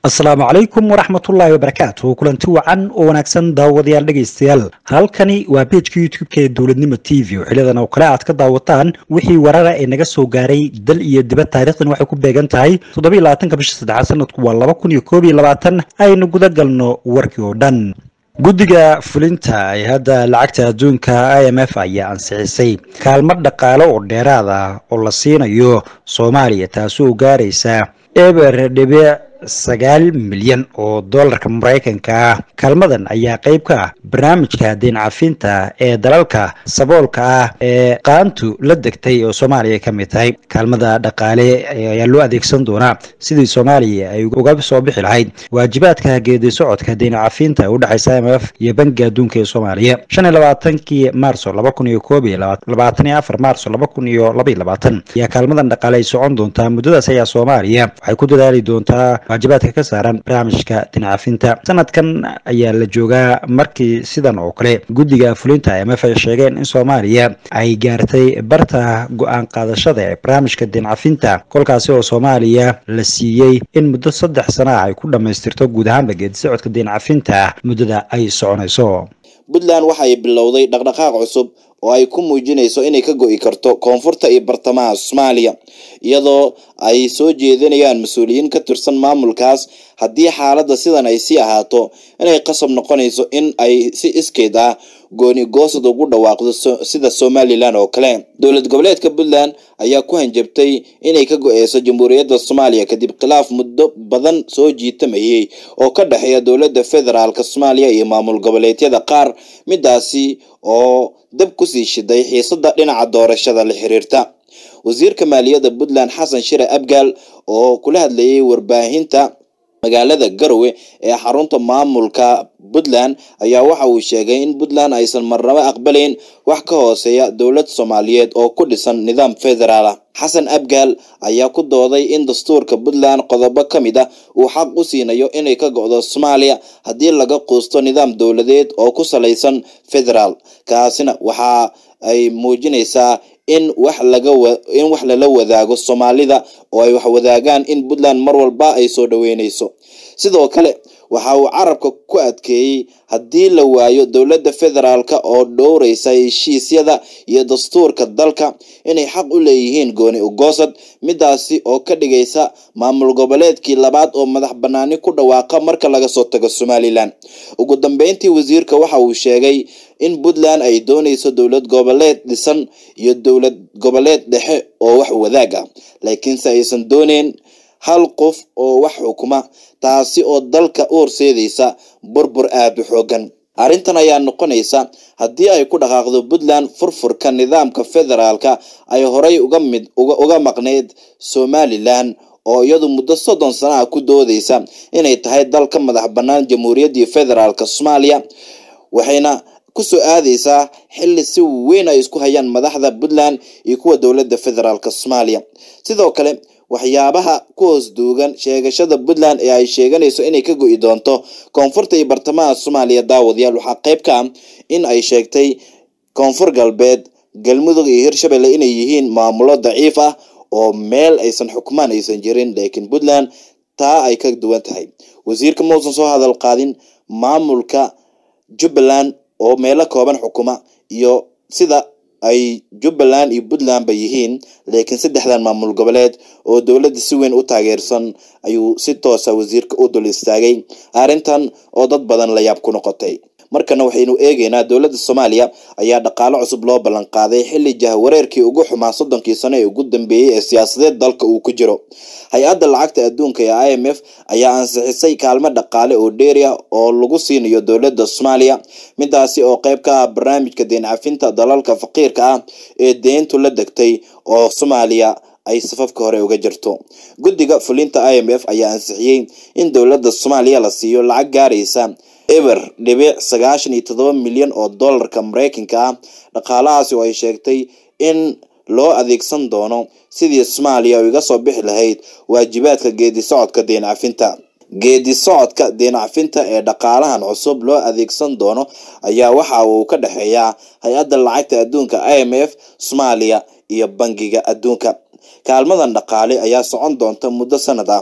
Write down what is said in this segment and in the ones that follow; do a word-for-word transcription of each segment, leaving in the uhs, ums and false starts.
السلام عليكم ورحمة الله وبركاته كلنتي وعن ونكسن داوديال dhegeystayaal halkani waa page YouTube ee dawladnimo T V xilidan oo kala aad ka daawataan wixii warara ee naga soo gaaray dal iyo dibad taariikhdan waxay ku beegan tahay toddoba iyo labaatanka bisha saddexaad sanadku waa laba kun iyo koob iyo labaatan aynu guda galno warkii oo dhan guddiga fulinta ay hadda lacagta adduunka I M F ayaa ansixisay kaalmo dhaqaale oo dheeraad ah oo la siinayo Soomaaliya taasoo gaaraysa eber dhibic sagaal milyan oo dollarka Mareykanka ah kalmadan ayaa qayb ka ah barnaamijka deyn cafinta ee dalalka saboolka ah ee qaantu la degtay oo Soomaaliya ka mid tahay kalmada dhaqaale ayaa loo adeegsan doonaa sidii Soomaaliya ay uga soo bixi lahayd waajibaadka geedi socodka deyn cafinta u dhaxaysa I M F iyo Bangiga Adduunka ee Soomaaliya shan iyo labaatankii Maarso laba kun iyo koob iyo labaatan iyo afar Maarso laba kun iyo laba iyo labaatan ayaa kalmadan dhaqaale ay socon doontaa muddadaas ayaa Soomaaliya waxay ku dadaali doontaa waajibaadka ka saaran barnaamijka deyn cafinta sanadkan ayaa la joogaa markii sidan oo kale guddiga fulinta I M F ay sheegeen in Soomaaliya ay gaartay barta go'aan qaadashada ee barnaamijka deyn cafinta kolkaasi oo Soomaaliya la siiyay in muddo saddex sano ah ay ku dhameystirto guud ahaan geedi socodka deyn cafinta muddada ay soconayso. Puntland waxay bilowday dhaqdhaqaaq cusub oo ay ku muujinayso inay ka go'i karto koonfurta iyo bartamaha Soomaaliya iyadoo ay soo jeedinayaan mas'uuliyiin ka tirsan maamulkaas haddii xaaladda sidan ay sii ahaato inay qasab noqonayso in ay si iskeed ah gooni goosad ugu dhawaaqdo sida Somaliland oo kale. Dowlad goboleedka Puntland ayaa ku hanjabtay inay ka go'eyso Jamhuuriyadda Soomaaliya kadib khilaaf muddo badan soo jiitamayay oo ka dhaxeeya dowladda federaalka Soomaaliya iyo maamul goboleedyada qaar midaasi oo dab ku sii shiday xiisadda dhinaca doorashada la xiriirta. wasiirka maaliyadda Puntland Xasan Shire Abgaal oo kula hadlayay warbaahinta magaalada Garowe ee xarunta maamulka Puntland ayaa waxa uu sheegay in Puntland aysan marnaba aqbalayn wax ka hooseeya dowlad Soomaaliyeed oo ku dhisan nidaam federaal ah. Xasan Abgaal ayaa ku dooday in dastuurka Puntland qodobo kamid ah uu xaq u siinayo inay ka go'do Soomaaliya haddii laga quusto nidaam dowladeed oo ku saleysan federaal kaasina waxa ay muujinaysaa in wax laga in wax la wadaago Soomaalida oo ay wax wadaagaan in Puntland mar walba ay soo dhaweynayso. sidoo kale waxa uu carabka ku adkeeyay haddii la waayo dowladda federaalka oo dhowraysa heshiisyada iyo dastuurka dalka inay xaq u leeyihiin gooni u goosad midaasi oo ka dhigaysa maamul goboleedkii labaad oo madax banaani ku dhawaaqa marka laga soo tago Somaliland. ugu dambeyntii wasiirka waxa uu sheegay in Puntland ay doonayso dowlad goboleed dhisan iyo dowlad goboleed dhexe oo wax wadaaga laakiin aysan dooneen hal qof oo wax xukuma taasi oo dalka u horseedaysa burbur aad u xoogan. arrintan ayaa noqonaysa haddii ay ku dhaqaaqdo Puntland furfurka nidaamka federaalka ay horay uga mid uga, uga maqneed Somaliland oo iyadu muddo soddon sano ah ku doodaysa inay tahay dalka madax bannaan Jamhuuriyadda Federaalka Soomaaliya waxayna ku soo aadaysaa xilli si weyn ay isku hayaan madaxda Puntland iyo kuwa dowladda federaalka Soomaaliya. sidoo kale waxyaabaha ku hoos duugan sheegashada Puntland ee ay sheeganayso inay ka go'i doonto koonfurta iyo bartamaha Soomaaliya daawadayaal waxa qayb ka ah in ay sheegtay koonfur galbeed galmudug iyo Hirshabelle inay yihiin maamulo daciif ah oo meel aysan xukumaan aysan jirin laakiin Puntland taa ay ka duwan tahay. wasiirka muusan soo hadal qaadin maamulka Jubbaland oo meelo kooban xukuma iyo sida ay Jubbaland iyo Puntland bay yihiin laakiin saddexdan maamul goboleed oo dowladda si weyn u taageersan ayuu si toos ah wasiirka u dul istaagay arrintan oo dad badan la yaab ku noqotay. markana waxaynu eegaynaa dowladda Soomaaliya ayaa dhaqaale cusub loo ballan qaaday xilli jahawareerkii ugu xumaa soddonkii sano ee ugu dambeeyay ee siyaasadeed dalka uu ku jiro. hay-adda lacagta adduunka ee I M F ayaa ansixisay kaalmo dhaqaale oo dheeri ah oo lagu siinayo dowladda Soomaaliya midaasi oo qayb ka ah barnaamijka deyn cafinta dalalka faqiirka ah ee deyntu la degtay oo Soomaaliya ay safafka hore uga jirto. guddiga fulinta I M F ayaa ansixiyay in dowladda Soomaaliya la siiyo lacag gaaraysa eber dhibic sagaashan iyo toddoba milyan oo dollarka Mareykanka ah dhaqaalahaasi oo ay sheegtay in loo adeegsan doono sidii Soomaaliya uga soo bixi lahayd waajibaadka geedi socodka deyn cafinta. geedi socodka deyn cafinta ee dhaqaalahan cusub loo adeegsan doono ayaa waxa uu ka dhaxeeyaa hay-adda lacagta adduunka I M F Soomaaliya iyo Bangiga Adduunka. kaalmadan dhaqaale ayaa socon doonta muddo sanad ah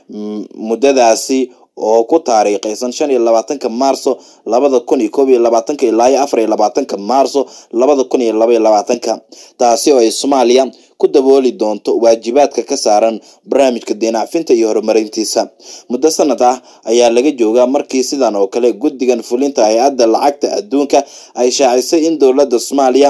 muddadaasi oo ku taariikhaysan shan iyo labaatanka maarso labada kun iyo koob iyo labaatanka ilaa iyo afar iyo labaatanka maarso labada kun iyo laba iyo labaatanka, taasi oo ay Soomaaliya ku dabooli doonto waajibaadka ka saaran barnaamijka deenacfinta iyo horumarintiisa. Muddo sanad ah ayaa laga joogaa markii sidan oo kale guddigan fulinta hay'adda lacagta adduunka ay shaacisay in dowladda Soomaaliya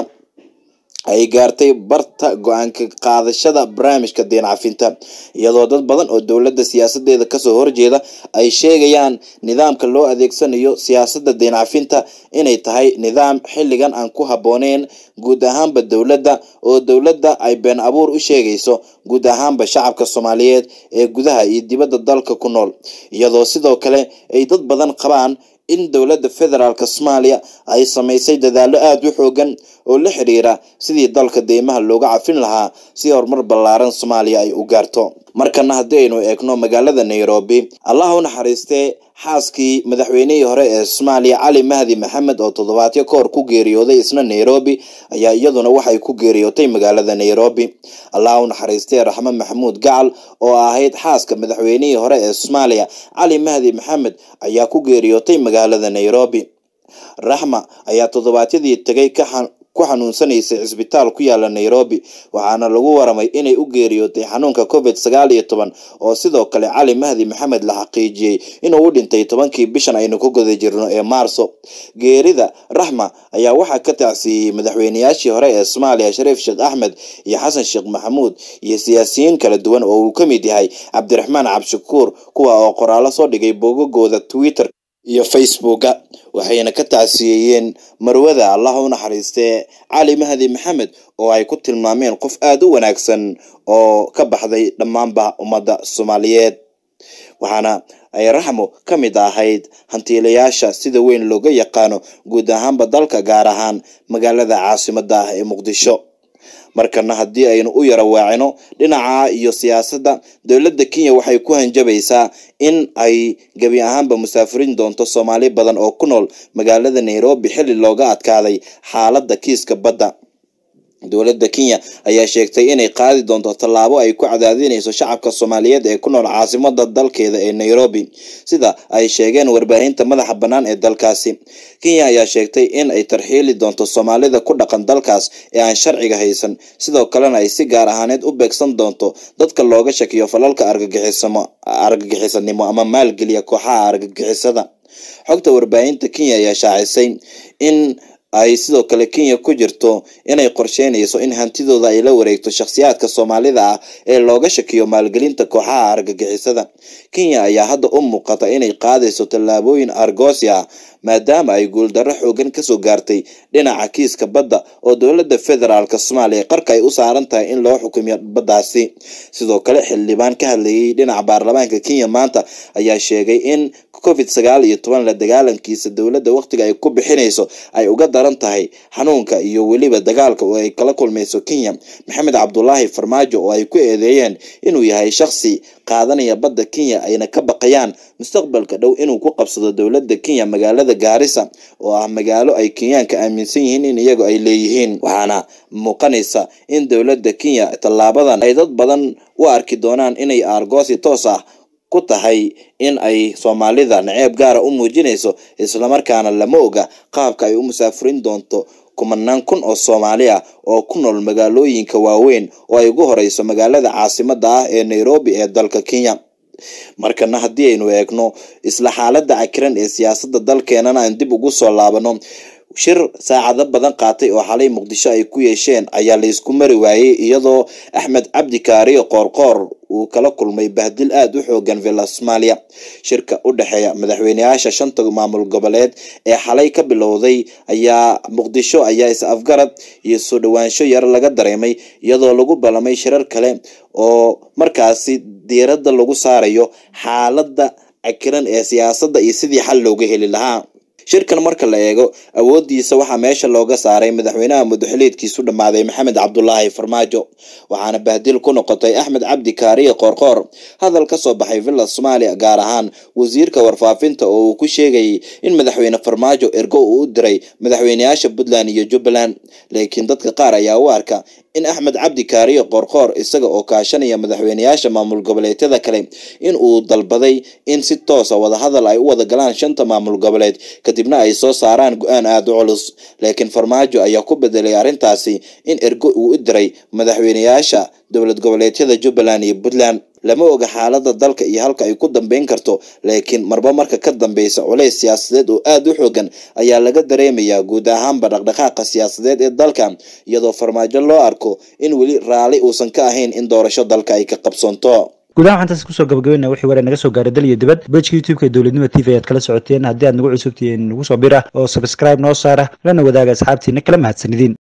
ay gaartay barta go'aanka qaadashada barnaamijka deenacfinta, iyadoo dad badan oo dowladda siyaasadeeda kasoo horjeeda ay sheegayaan nidaamka loo adeegsanayo siyaasadda deenacfinta inay tahay nidaam xilligan aan ku habbooneyn guud ahaanba dowladda, oo dowladda ay been abuur u sheegayso guud ahaanba shacabka Soomaaliyeed ee gudaha iyo dibadda dalka ku nool, iyadoo sidoo kale ay dad badan qabaan in dowladda federaalka Soomaaliya ay sameysay dadaallo aad u xoogan oo la xiriira sidii dalka deymaha looga cafin lahaa si horumar ballaaran Soomaaliya ay u gaarto. Markana haddii aynu eegno magaalada Nairobi, Allah u naxariistee xaaskii madaxweynihii hore ee Soomaaliya Cali Mahdi Maxamed oo toddobaadyo ka hor ku geeriyooday isna Nairobi ayaa iyaduna waxay ku geeriyootay magaalada Nairobi. Allah u naxariistee Raxmo Maxamuud Gacal oo ahayd xaaska madaxweynihii hore ee Soomaaliya Cali Mahdi Maxamed ayaa ku geeriyootay magaalada Nairobi. Raxma ayaa toddobaadyadii tagay ka ku xanuunsanaysay isbitaal ku yaala Nairobi, waxaana lagu waramay inay u geeriyootay xanuunka covid sagaal iyo toban oo sidoo kale Cali Mahdi Maxamed la xaqiijiyay inuu u dhintay tobankii bishan aynu ku guda jirno ee Maarso. Geerida Raxma ayaa waxaa ka tacsiyay madaxweynayaashii hore ee Soomaaliya Shariif Sheekh Axmed iyo Xasan Sheekh Maxamuud iyo siyaasiyiin kala duwan oo uu ka mid yahay Cabdiraxmaan Cabshakuur, kuwa oo qoraallo soo dhigay bogagooda Twitter iyo Facebook, waxayna ka tacsiyeen marwada Allah u naxariistee Cali Mahdi Maxamed oo ay ku tilmaameen qof aad u wanaagsan oo ka baxday dhammaanba ummadda Soomaaliyeed, waxaana ay Raxmo ka mid ahayd hantiilayaasha sida weyn looga yaqaano guud ahaanba dalka, gaar ahaan magaalada caasimadda ah ee Muqdisho. Markana haddii aynu u yara waacino dhinaca iyo siyaasadda, dowladda Kenya waxay ku hanjabaysaa in ay gabi ahaanba musaafirin doonto Soomaali badan oo ku nool magaalada Nairobi xilli looga adkaaday xaaladda kiiska badda. Dowladda Kenya ayaa sheegtay inay qaadi doonto tallaabo ay ku cadaadinayso shacabka Soomaaliyeed ee ku nool caasimadda dalkeeda ee Nairobi, sida ay sheegeen warbaahinta madaxa bannaan ee dalkaasi. Kenya ayaa sheegtay in ay tarxiili doonto Soomaalida ku dhaqan dalkaas ee aan sharciga haysan, sidoo kalena ay si gaar ahaaneed u beegsan doonto dadka looga shakiyo falalka argagixisamo argagixisanimo ama maalgeliya kooxaha argagixisada. Xogta warbaahinta Kenya ayaa shaacisay in ay sidoo kale Kenya ku jirto inay qorsheynayso in hantidooda ay la wareegto shakhsiyaadka Soomaalida ah ee looga shakiyo maalgelinta kooxaha argagixisada. Kenya ayaa hadda u muuqata inay qaadayso tallaabooyin argoosi ah maadaama ay guuldarro xoogan ka soo gaartay dhinaca kiiska badda oo dowladda federaalka Soomaaliya qarka ay u saaran tahay in loo xukumiyo baddaasi. Sidoo kale xildhibaan ka hadlayay dhinaca baarlamaanka Kenya maanta ayaa sheegay in covid sagaal iyo toban la dagaalankiisa dowladda waqtiga ay ku bixinayso ay uga daran tahay xanuunka iyo weliba dagaalka oo ay kala kulmayso Kenya. Maxamed Cabdullaahi Farmaajo oo ay ku eedeeyeen inuu yahay shakhsi qaadanaya badda Kenya ayna ka baqayaan mustaqbalka dhow inuu ku qabsado dowladda Kenya magaalada Gaarisa oo ah magaalo ay Kenyaanka aaminsan yihiin in iyagu ay leeyihiin, waxaana muuqanaysa in dowladda Kenya tallaabadan ay dad badan u arki doonaan inay argoosi toos ah ku tahay in ay Soomaalida naceeb gaara u muujinayso, isla markaana lama oga qaabka ay u musaafirin doonto kumanaan kun oo Soomaali ah oo ku nool magaalooyinka waaweyn oo ay ugu horeyso magaalada caasimadda ah ee Nairobi ee dalka Kenya. Markana haddii aynu eegno isla xaaladda cakiran ee siyaasadda dalkeenana aan dib ugu soo laabano, shir saacado badan qaatay oo xalay Muqdisho ay ku yeesheen ayaa la isku mari waayay, iyadoo Axmed Cabdi Kaariyo Qoorqoor uu kala kulmay bahdil aad u xoogan villa Soomaaliya. Shirka u dhaxeeya madaxweynayaasha shanta maamul goboleed ee xalay ka bilowday ayaa Muqdisho ayaa is afgarad iyo soo dhawaansho yar laga dareemay, iyadoo lagu ballamay shirar kale oo markaasi diiradda lagu saarayo xaaladda cakiran ee siyaasadda iyo sidii xal looga heli lahaa. shirkan marka la eego awoodiisa waxaa meesha looga saaray madaxweynaha madaxweyneedkiisu dhamaaday Maxamed Cabdullaahi Farmaajo, waxaana bahdil ku noqotay Axmed Cabdi Kaariyo Qoorqoor. hadal ka soo baxay villa Soomaaliya gaar ahaan wasiirka warfaafinta oo uu ku sheegay in madaxweyne Farmaajo ergo uu u diray madaxweynayaasha Puntland iyo Jubbaland, laakiin dadka qaar ayaa u arka in Axmed Cabdi Kaariyo Qoorqoor isaga oo kaashanaya madaxweynayaasha maamul goboleedyada kale in uu dalbaday in si toos ah wada hadal ay u wada galaan shanta maamul goboleed kadibna ay soo saaraan go'aan aad u culus laakiin Farmaajo ayaa ku bedelay arrintaasi in ergo uu u diray madaxweynayaasha dowlad goboleedyada Jubbaland iyo Puntland lama oga xaaladda dalka iyo halka ay ku dambeyn karto laakiin marba marka ka dambaysa culays siyaasadeed oo aad u xoogan ayaa laga dareemayaa guud ahaanba dhaqdhaqaaqa siyaasadeed ee dalka iyadoo Farmaajo loo arko in weli raali uusan ka ahayn in doorasho dalka ay ka qabsanto gudaha waxaan taas ku soo gabagabeynaa wixii wara naga soo gaaray dal iyo dibad page YouTube ka dowladnimo T V aad kala socoteen haddii aad nagu cusubtiin nagu soo bira oo subscribe noo saara lana wadaaga asxaabtiina kala mahadsanidin